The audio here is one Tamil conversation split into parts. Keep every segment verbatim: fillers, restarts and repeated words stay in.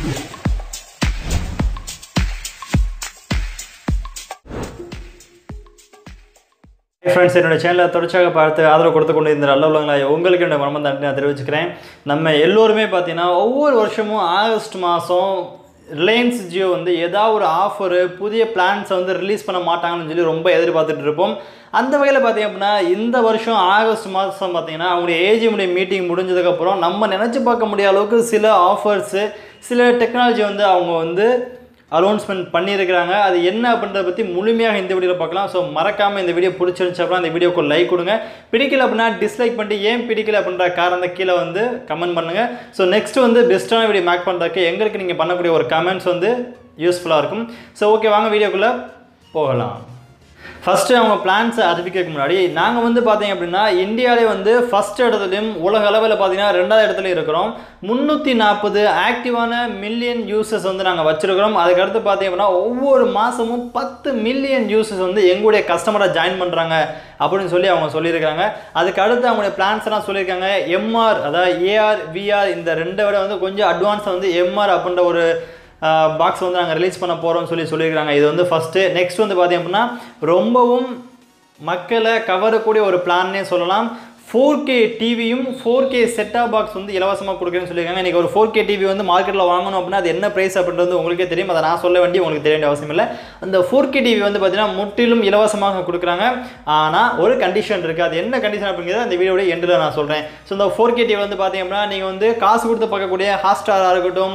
ஃப்ரெண்ட்ஸ், என்னோட சேனலை தொடர்ச்சியாக பார்த்து ஆதரவு கொடுத்து கொண்டு இந்த நல்ல உள்ளவங்களா உங்களுக்கு என்னோட மனம நன்றி நான் தெரிவிச்சுக்கிறேன். நம்ம எல்லோருமே பார்த்தீங்கன்னா ஒவ்வொரு வருஷமும் ஆகஸ்ட் மாதம் ரிலையன்ஸ் ஜியோ வந்து ஏதாவது ஒரு ஆஃபரு புதிய பிளான்ஸை வந்து ரிலீஸ் பண்ண மாட்டாங்கன்னு சொல்லி ரொம்ப எதிர்பார்த்துட்டு இருப்போம். அந்த வகையில் பார்த்திங்க அப்படின்னா இந்த வருஷம் ஆகஸ்ட் மாதம் பார்த்திங்கன்னா அவங்களுடைய ஏஜிஎம்முடைய மீட்டிங் முடிஞ்சதுக்கப்புறம் நம்ம நினச்சி பார்க்க முடியாத அளவுக்கு சில ஆஃபர்ஸு சில டெக்னாலஜி வந்து அவங்க வந்து அனௌன்ஸ்மெண்ட் பண்ணியிருக்கிறாங்க. அது என்ன அப்படின்றத பற்றி முழுமையாக இந்த வீடியோவில் பார்க்கலாம். ஸோ மறக்காமல் இந்த வீடியோ பிடிச்சிருந்துச்சு அப்படின்னா இந்த வீடியோக்கு லைக் கொடுங்க. பிடிக்கல அப்படின்னா டிஸ்லைக் பண்ணிட்டு ஏன் பிடிக்கல அப்படின்ற காரணத்தை கீழே வந்து கமெண்ட் பண்ணுங்கள். ஸோ நெக்ஸ்ட் வந்து பெஸ்ட்டான வீடியோ மேக் பண்ணுறதுக்கு எங்களுக்கு நீங்கள் பண்ணக்கூடிய ஒரு கமெண்ட்ஸ் வந்து யூஸ்ஃபுல்லாக இருக்கும். ஸோ ஓகே, வாங்க வீடியோக்குள்ளே போகலாம். ஃபஸ்ட்டு அவங்க பிளான்ஸை அறிவிக்கிறதுக்கு முன்னாடி நாங்கள் வந்து பார்த்தீங்க அப்படின்னா இந்தியாவிலே வந்து ஃபஸ்ட் இடத்துலையும் உலக அளவில் பார்த்தீங்கன்னா ரெண்டாவது இடத்துல இருக்கிறோம். முந்நூற்றி நாற்பது ஆக்டிவான மில்லியன் யூசர்ஸ் வந்து நாங்கள் வச்சுருக்கிறோம். அதுக்கடுத்து பார்த்தீங்க அப்படின்னா ஒவ்வொரு மாதமும் பத்து மில்லியன் யூசர்ஸ் வந்து எங்களுடைய கஸ்டமராக ஜாயின் பண்ணுறாங்க அப்படின்னு சொல்லி அவங்க சொல்லியிருக்காங்க. அதுக்கு அடுத்து அவங்களுடைய பிளான்ஸ் எல்லாம் சொல்லியிருக்காங்க. எம்ஆர் அதாவது ஏஆர் விஆர் இந்த ரெண்டை விட வந்து கொஞ்சம் அட்வான்ஸாக வந்து எம்ஆர் அப்படின்ற ஒரு பாக்ஸ் வந்து நாங்கள் ரிலீஸ் பண்ண போகிறோம்னு சொல்லி சொல்லியிருக்காங்க. இது வந்து ஃபஸ்ட்டு. நெக்ஸ்ட் வந்து பார்த்தீங்க அப்படின்னா ரொம்பவும் மக்களை கவரக்கூடிய ஒரு பிளான்னே சொல்லலாம். ஃபோர் கே டிவியும் ஃபோர் கே செட்டாப் பாக்ஸ் வந்து இலவசமாக கொடுக்குறேன்னு சொல்லியிருக்காங்க. இன்றைக்கி ஒரு ஃபோர் கே டிவி வந்து மார்க்கெட்டில் வாங்கணும் அப்படின்னா அது என்ன ப்ரைஸ் அப்படின்றது உங்களுக்கே தெரியும். அதை நான் சொல்ல வேண்டிய உங்களுக்கு தெரிய வேண்டிய அவசியம் இல்லை. அந்த ஃபோர் கே டிவி வந்து பார்த்தீங்கன்னா முற்றிலும் இலவசமாக கொடுக்குறாங்க. ஆனால் ஒரு கண்டிஷன் இருக்குது. அது என்ன கண்டிஷன் அப்படிங்கிறத அந்த வீடியோட எண்டில் நான் சொல்கிறேன். ஸோ இந்த ஃபோர் கே டிவி வந்து பார்த்தீங்க அப்படின்னா நீங்கள் வந்து காசு கொடுத்து பார்க்கக்கூடிய ஹாட்ஸ்டாராக இருக்கட்டும்,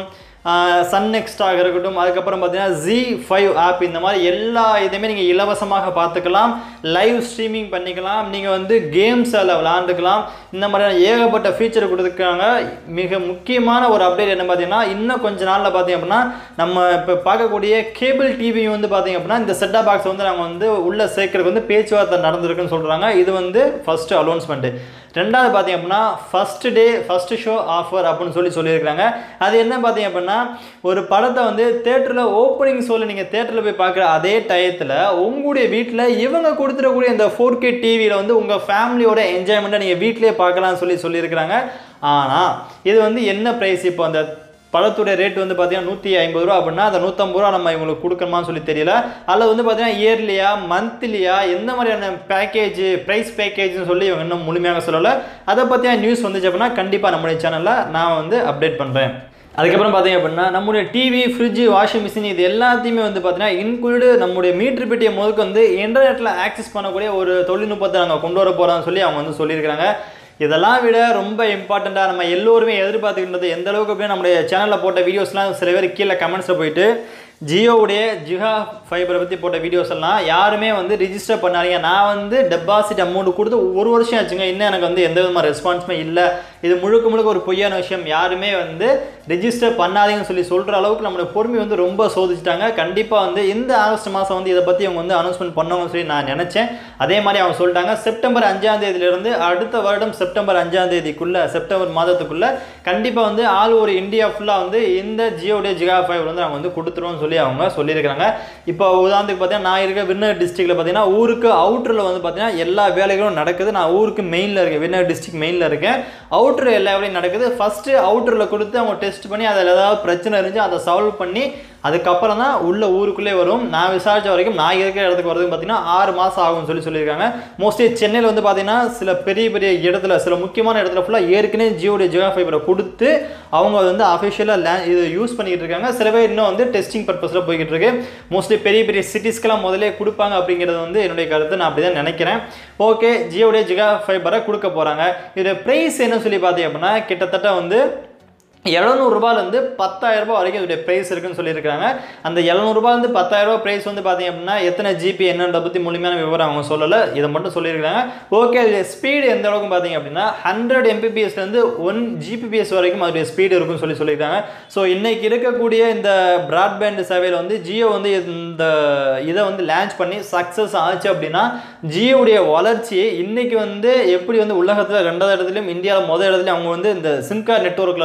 சன் நெக்ஸ்டாக இருக்கட்டும், அதுக்கப்புறம் பார்த்தீங்கன்னா ஜி ஃபைவ் ஆப், இந்த மாதிரி எல்லா இதையுமே நீங்கள் இலவசமாக பார்த்துக்கலாம். லைவ் ஸ்ட்ரீமிங் பண்ணிக்கலாம். நீங்கள் வந்து கேம்ஸ் அதில் விளாண்டுக்கலாம். இந்த மாதிரியான ஏகப்பட்ட ஃபீச்சர் கொடுத்துருக்காங்க. மிக முக்கியமான ஒரு அப்டேட் என்ன பார்த்தீங்கன்னா இன்னும் கொஞ்சம் நாளில் பார்த்தீங்க அப்படின்னா நம்ம இப்போ பார்க்கக்கூடிய கேபிள் டிவியும் வந்து பார்த்தீங்க அப்படின்னா இந்த செட்டாப் பாக்ஸ் வந்து நாங்கள் வந்து உள்ளே சேர்க்கறதுக்கு வந்து பேச்சுவார்த்தை நடந்திருக்குன்னு சொல்கிறாங்க. இது வந்து ஃபஸ்ட்டு அனௌன்ஸ்மெண்ட்டு. ரெண்டாவது பார்த்தீங்க அப்படின்னா first day first show offer அப்படின்னு சொல்லி சொல்லியிருக்காங்க. அது என்ன பார்த்தீங்க அப்படின்னா ஒரு படத்தை வந்து தேட்டரில் ஓப்பனிங் ஷோவில் நீங்கள் தேட்டரில் போய் பார்க்குற அதே டயத்தில் உங்களுடைய வீட்டில் இவங்க கொடுத்துடக்கூடிய இந்த ஃபோர் கே டிவியில் வந்து உங்கள் ஃபேமிலியோட என்ஜாய்மெண்ட்டை நீங்கள் வீட்டிலே பார்க்கலாம்னு சொல்லி சொல்லியிருக்கிறாங்க. ஆனால் இது வந்து என்ன ப்ரைஸ், இப்போ அந்த படத்துடைய ரேட் வந்து பார்த்தீங்கன்னா நூற்றி ஐம்பது ரூபா அப்படின்னா அந்த நூற்றம்பது ரூபா நம்ம இவங்களுக்கு கொடுக்கணுமான்னு சொல்லி தெரியல. அதில் வந்து பார்த்தீங்கன்னா இயர்லியா மந்த்லியா எந்த மாதிரியான பேக்கேஜ் ப்ரைஸ் பேக்கேஜ்னு சொல்லி இவங்க இன்னும் முழுமையாக சொல்லலை. அதை பற்றியான நியூஸ் வந்துச்சு அப்படின்னா கண்டிப்பாக நம்முடைய சேனலில் நான் வந்து அப்டேட் பண்ணுறேன். அதுக்கப்புறம் பார்த்தீங்க அப்படின்னா நம்முடைய டிவி, ஃப்ரிட்ஜு, வாஷிங் மிஷின் இது எல்லாத்தையுமே வந்து பார்த்தீங்கன்னா இன்க்ளூடு நம்முடைய மீட்டர் பெட்டியை முதலுக்கு வந்து இன்டர்நெட்டில் ஆக்சஸ் பண்ணக்கூடிய ஒரு தொழில்நுட்பத்தை நாங்கள் கொண்டு வர போகிறோம்னு சொல்லி அவங்க வந்து சொல்லியிருக்கிறாங்க. இதெல்லாம் விட ரொம்ப இம்பார்ட்டண்ட்டாக நம்ம எல்லோருமே எதிர்பார்த்துக்கின்றது எந்த அளவுக்கு போய் நம்முடைய சேனலில் போட்ட வீடியோஸ்லாம் சில பேர் கீழே கமெண்ட்ஸில் போயிட்டு ஜியோவுடைய ஜிகா ஃபைபரை பற்றி போட்ட வீடியோஸ் எல்லாம் யாருமே வந்து ரிஜிஸ்டர் பண்ணாதீங்க. நான் வந்து டெபாசிட் அமௌண்ட் கொடுத்து ஒரு வருஷம் ஆச்சுங்க, இன்னும் எனக்கு வந்து எந்த விதமான ரெஸ்பான்ஸுமே இல்லை, இது முழுக்க முழுக்க ஒரு பொய்யான விஷயம், யாருமே வந்து ரிஜிஸ்டர் பண்ணாதீங்கன்னு சொல்லி சொல்கிற அளவுக்கு நம்மளுடைய பொறுமை வந்து ரொம்ப சோதிச்சிட்டாங்க. கண்டிப்பாக வந்து இந்த ஆகஸ்ட் மாதம் வந்து இதை பற்றி அவங்க வந்து அனௌன்ஸ்மெண்ட் பண்ணுவாங்கன்னு சொல்லி நான் நினச்சேன். அதே மாதிரி அவங்க சொல்லிட்டாங்க. செப்டம்பர் அஞ்சாம் தேதியிலிருந்து அடுத்த வருடம் செப்டம்பர் அஞ்சாம் தேதிக்குள்ளே செப்டம்பர் மாதத்துக்குள்ளே கண்டிப்பாக வந்து ஆல் ஒரு இந்தியா ஃபுல்லாக வந்து இந்த ஜியோடைய ஜிகா ஃபைபர் வந்து அவங்க வந்து கொடுத்துருவோம் சொல்லி அவங்க சொல்லியிருக்கிறாங்க. இப்போ உதாரணத்துக்கு பார்த்தீங்கன்னா நான் இருக்க விருதுநகர் டிஸ்ட்ரிக்டில் பார்த்தீங்கன்னா ஊருக்கு அவுட்டரில் வந்து பார்த்தீங்கன்னா எல்லா வேலைகளும் நடக்குது. நான் ஊருக்கு மெயினில் இருக்கேன், விருதுநகர் டிஸ்ட்ரிக்ட் மெயினில் இருக்கேன். அவுட்டர் எல்லா வேலையும் நடக்குது. ஃபஸ்ட்டு அவுட்டரில் கொடுத்து அவங்க டெஸ்ட் பண்ணி அதில் ஏதாவது பிரச்சனை இருந்துச்சு அதை சால்வ் பண்ணி அதுக்கப்புறம் தான் உள்ள ஊருக்குள்ளே வரும். நான் விசாரித்த வரைக்கும் நான் இருக்கிற இடத்துக்கு வரதுக்கு பார்த்தீங்கன்னா ஆறு மாதம் ஆகும்னு சொல்லி சொல்லியிருக்காங்க. மோஸ்ட்லி சென்னையில் வந்து பார்த்தீங்கன்னா சில பெரிய பெரிய இடத்துல சில முக்கியமான இடத்துல ஃபுல்லாக ஏற்கனவே ஜியோடைய ஜியோ ஃபைபரை கொடுத்து அவங்க வந்து அஃபிஷியலாக லே இது யூஸ் பண்ணிக்கிட்டு இருக்காங்க. சில பேர் இன்னும் வந்து டெஸ்டிங் பர்பஸில் போய்கிட்டு இருக்கு. மோஸ்ட்லி பெரிய பெரிய சிட்டிஸ்க்கெல்லாம் முதலே கொடுப்பாங்க அப்படிங்கிறது வந்து என்னுடைய கருத்து. நான் அப்படி தான் நினைக்கிறேன். ஓகே, ஜியோடைய ஜிகா ஃபைபரை கொடுக்க போகிறாங்க. இதோட ப்ரைஸ் என்ன சொல்லி பார்த்தீங்க அப்படின்னா கிட்டத்தட்ட வந்து எழுநூறுபாலேருந்து பத்தாயிரம் ரூபாய் வரைக்கும் இதோடைய ப்ரைஸ் இருக்குன்னு சொல்லியிருக்காங்க. அந்த எழுநூறுபாலேருந்து பத்தாயிரம் ரூபாய் ப்ரைஸ் வந்து பார்த்தீங்க அப்படின்னா எத்தனை ஜிபி என்னன்றதை பற்றி முழுமையான விவரம் அவங்க சொல்லலை, இதை மட்டும் சொல்லியிருக்காங்க. ஓகே, அதோடைய ஸ்பீடு எந்த அளவுக்கு பார்த்தீங்க அப்படின்னா ஹண்ட்ரட் எம்பிபிஎஸ்லேருந்து ஒன் ஜிபிபிஎஸ் வரைக்கும் அதோடைய ஸ்பீடு இருக்குன்னு சொல்லி சொல்லியிருக்காங்க. ஸோ இன்றைக்கி இருக்கக்கூடிய இந்த ப்ராட்பேண்ட் சேவையில் வந்து ஜியோ வந்து இந்த இதை வந்து லான்ச் பண்ணி சக்ஸஸ் ஆச்சு அப்படின்னா ஜியோடைய வளர்ச்சி இன்றைக்கி வந்து எப்படி வந்து உலகத்தில் ரெண்டாவது இடத்துலையும் இந்தியாவில் முதல் இடத்துலையும் அவங்க வந்து இந்த சிம் கார்டு நெட்வொர்க்கில் இருக்காங்களோ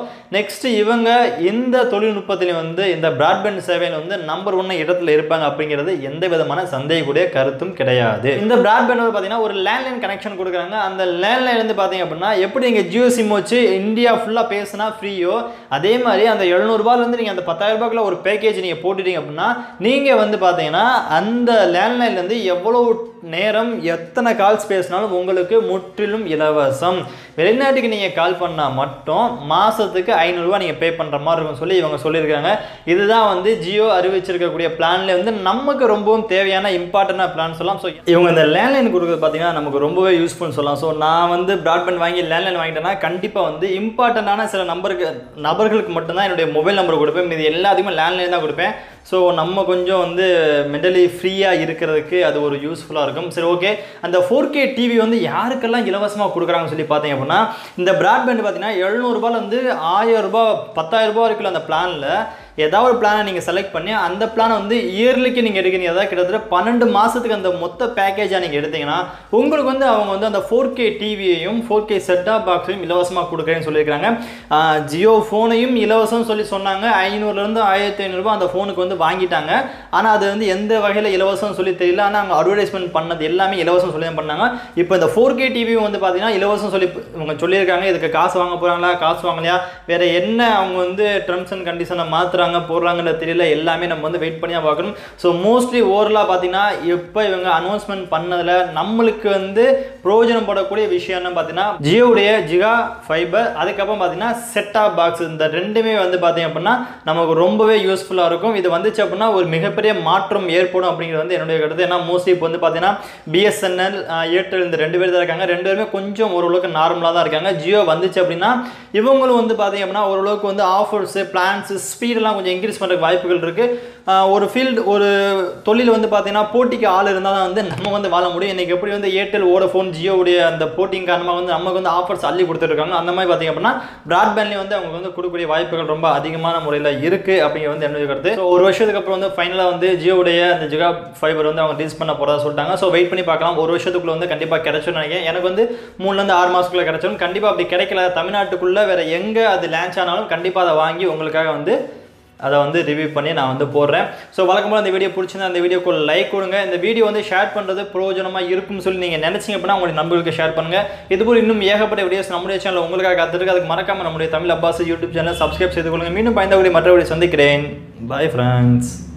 நெக்ஸ்ட் இவங்க இந்த தொழில்நுட்பத்திலையும் வந்து இந்த பிராட்பேண்ட் சேவையில் வந்து நம்பர் ஒன் இடத்துல இருப்பாங்க அப்படிங்கிறது எந்த விதமான சந்தேகக்கூடிய கருத்தும் கிடையாது. இந்த பிராட்பேண்ட் பார்த்தீங்கன்னா ஒரு லேண்ட்லைன் கனெக்ஷன் கொடுக்குறாங்க. அந்த லேண்ட்லைன் வந்து பார்த்தீங்க அப்படின்னா எப்படி நீங்கள் ஜியோ சிம் வச்சு இந்தியா ஃபுல்லாக பேசினா ஃப்ரீயோ அதே மாதிரி அந்த எழுநூறுபாலேருந்து நீங்கள் அந்த பத்தாயிரம் ரூபாய்க்குள்ள ஒரு பேக்கேஜ் நீங்கள் போட்டுட்டீங்க அப்படின்னா நீங்கள் வந்து பார்த்தீங்கன்னா அந்த லேண்ட்லைன்லேருந்து எவ்வளோ நேரம் எத்தனை கால்ஸ் பேசினாலும் உங்களுக்கு முற்றிலும் இலவசம். வெளிநாட்டுக்கு நீங்கள் கால் பண்ணால் மட்டும் மாதத்துக்கு ஐநூறுரூவா நீங்கள் பே பண்ணுற மாதிரி இருக்கும் சொல்லி இவங்க சொல்லியிருக்காங்க. இதுதான் வந்து ஜியோ அறிவிச்சிருக்கக்கூடிய பிளான்ல வந்து நமக்கு ரொம்பவும் தேவையான இம்பார்ட்டண்டான பிளான் சொல்லலாம். ஸோ இவங்க இந்த லேண்ட்லைன் கொடுக்குறது பார்த்தீங்கன்னா நமக்கு ரொம்பவே யூஸ்ஃபுல் சொல்லலாம். ஸோ நான் வந்து பிராட்பேண்ட் வாங்கி லேண்ட்லைன் வாங்கிட்டேன்னா கண்டிப்பாக வந்து இம்பார்ட்டண்டான சில நம்பருக்கு நபர்களுக்கு மட்டும்தான் என்னுடைய மொபைல் நம்பர் கொடுப்பேன். இது எல்லாத்துக்குமே லேண்ட்லைன் தான் கொடுப்பேன். ஸோ நம்ம கொஞ்சம் வந்து மென்டலி ஃப்ரீயாக இருக்கிறதுக்கு அது ஒரு யூஸ்ஃபுல்லாக இருக்கும். சரி, ஓகே. அந்த ஃபோர் கே டிவி வந்து யாருக்கெல்லாம் இலவசமாக கொடுக்குறாங்கன்னு சொல்லி பார்த்தீங்க அப்படின்னா இந்த பிராட்பேண்ட் பார்த்தீங்கன்னா எழுநூறுபால வந்து ஆயிரம் ரூபாய் பத்தாயிரம் ரூபாய் இருக்குல்ல அந்த பிளானில் ஏதாவது ஒரு பிளானை நீங்கள் செலக்ட் பண்ணி அந்த பிளானை வந்து இயர்லிக்கு நீங்கள் எடுக்கிறீங்க. அதாவது கிட்டத்தட்ட பன்னெண்டு மாதத்துக்கு அந்த மொத்த பேக்கேஜாக நீங்கள் எடுத்தீங்கன்னா உங்களுக்கு வந்து அவங்க வந்து அந்த ஃபோர் கே டிவியையும் ஃபோர் கே செட்டாப் பாக்ஸையும் இலவசமாக கொடுக்குறேன்னு சொல்லியிருக்காங்க. ஜியோ ஃபோனையும் இலவசம் சொல்லி சொன்னாங்க. ஐநூறுலேருந்து ஆயிரத்தி ஐநூறுரூபா அந்த ஃபோனுக்கு வந்து வாங்கிட்டாங்க. ஆனால் அது வந்து எந்த வகையில் இலவசம் சொல்லி தெரியல. ஆனால் அவங்க அட்வர்டைஸ்மெண்ட் பண்ணது எல்லாமே இலவசம் சொல்லி தான் பண்ணாங்க. இப்போ இந்த ஃபோர் கே டிவியும் வந்து பார்த்தீங்கன்னா இலவசம் சொல்லி இவங்க சொல்லியிருக்காங்க. இதுக்கு காசு வாங்க போகிறாங்களா, காசு வாங்கலையா, வேறு என்ன அவங்க வந்து டெர்ம்ஸ் அண்ட் கண்டிஷனை மாற்றுறாங்க போடுறாங்கன்னு தெரியல. எல்லாமே நம்ம வந்து வெயிட் பண்ணி பார்க்கணும். ஸோ மோஸ்ட்லி ஓவரலாக பார்த்தீங்கன்னா இப்போ இவங்க அனௌன்ஸ்மெண்ட் பண்ணதில் நம்மளுக்கு வந்து பிரயோஜனப்படக்கூடிய விஷயம்னு பார்த்தீங்கன்னா ஜியோடைய ஜிகா ஃபைபர், அதுக்கப்புறம் பார்த்தீங்கன்னா செட்டாப் பாக்ஸ், இந்த ரெண்டுமே வந்து பார்த்தீங்க அப்படின்னா நமக்கு ரொம்பவே யூஸ்ஃபுல்லாக இருக்கும். இது வந்துச்சு அப்படின்னா ஒரு மிகப்பெரிய மாற்றம் ஏற்படும் அப்படிங்கிறது வந்து என்னுடைய கருத்து. ஏன்னா மோஸ்ட்லி இப்போ வந்து பார்த்தீங்கன்னா பிஎஸ்என்எல், ஏர்டெல் இந்த ரெண்டு பேர் தான் இருக்காங்க. ரெண்டு பேருமே கொஞ்சம் ஓரளவுக்கு நார்மலாக தான் இருக்காங்க. ஜியோ வந்துச்சு அப்படின்னா இவங்களும் வந்து பார்த்தீங்க அப்படின்னா ஓரளவுக்கு வந்து ஆஃபர்ஸ், பிளான்ஸ், ஸ்பீடெல்லாம் கொஞ்சம் இன்க்ரீஸ் பண்ணுறதுக்கு வாய்ப்புகள் இருக்குது. ஒரு ஃபீல்டு ஒரு தொழில் வந்து பார்த்தீங்கன்னா போட்டிக்கு ஆள் இருந்தால் தான் வந்து நம்ம வந்து வாழ முடியும். இன்றைக்கி எப்படி வந்து ஏர்டெல், வோடஃபோன், ஜியோவுடைய அந்த போட்டிங் காரணமாக வந்து நமக்கு வந்து ஆஃபர்ஸ் அள்ளி கொடுத்துருக்காங்க. அந்த மாதிரி பார்த்தீங்க அப்படின்னா பிராட்பேண்ட்லேயும் வந்து அவங்க வந்து கொடுக்கக்கூடிய வாய்ப்புகள் ரொம்ப அதிகமான முறையில் இருக்குது அப்படிங்கிற வந்து என்னுடைய கருத்து. ஸோ ஒரு வருஷத்துக்கு அப்புறம் வந்து ஃபைனலாக வந்து ஜியோவுடைய அந்த ஜிகா ஃபைபர் வந்து அவங்க ரிலீஸ் பண்ண போகிறதா சொல்லிட்டாங்க. ஸோ வெயிட் பண்ணி பார்க்கலாம். ஒரு வருஷத்துக்குள்ள வந்து கண்டிப்பாக கிடைச்சுன்னு நினைக்கிறேன். எனக்கு வந்து மூணுலேருந்து ஆறு மாதத்துக்குள்ளே கிடைச்சிடும். கண்டிப்பாக அப்படி கிடைக்கல தமிழ்நாட்டுக்குள்ளே வேறு எங்கே அது லான்ச் ஆனாலும் கண்டிப்பாக அதை வாங்கி உங்களுக்காக வந்து அதை வந்து ரிவ்யூ பண்ணி நான் வந்து போடுறேன். ஸோ வழக்கமாக அந்த வீடியோ பிடிச்சிருந்தா அந்த வீடியோக்கு ஒரு லைக் கொடுங்க. இந்த வீடியோ வந்து ஷேர் பண்ணுறது பிரயோஜனமாக இருக்கும்னு சொல்லி நீங்கள் நினச்சிங்க அப்படின்னா உங்களுடைய நண்பர்களுக்கு ஷேர் பண்ணுங்கள். இதுபோல் இன்னும் ஏகப்பட்ட வீடியோஸ் நம்முடைய சேனல் உங்களுக்காக காத்திருக்கு. அதுக்கு மறக்காமல் நம்முடைய Tamil Abbas YouTube channel subscribe செய்து கொள்ளுங்கள். மீண்டும் பயந்த வீடியோ மற்ற வீடியோ சந்திக்கிறேன். Bye friends.